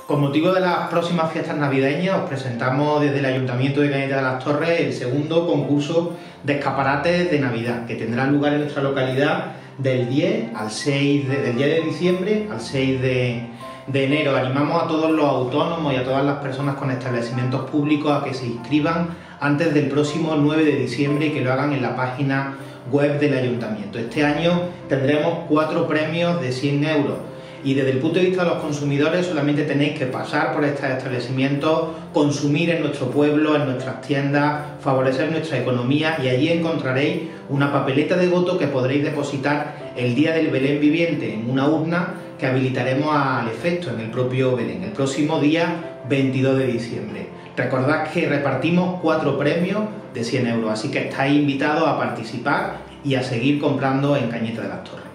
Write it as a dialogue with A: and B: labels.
A: Con motivo de las próximas fiestas navideñas, os presentamos desde el Ayuntamiento de Cañete de las Torres el segundo concurso de escaparates de Navidad, que tendrá lugar en nuestra localidad del 10 de diciembre al 6 de enero. Animamos a todos los autónomos y a todas las personas con establecimientos públicos a que se inscriban antes del próximo 9 de diciembre y que lo hagan en la página web del Ayuntamiento. Este año tendremos 4 premios de 100 euros. Y desde el punto de vista de los consumidores solamente tenéis que pasar por estos establecimientos, consumir en nuestro pueblo, en nuestras tiendas, favorecer nuestra economía y allí encontraréis una papeleta de voto que podréis depositar el día del Belén viviente en una urna que habilitaremos al efecto en el propio Belén, el próximo día 22 de diciembre. Recordad que repartimos 4 premios de 100 euros, así que estáis invitados a participar y a seguir comprando en Cañete de las Torres.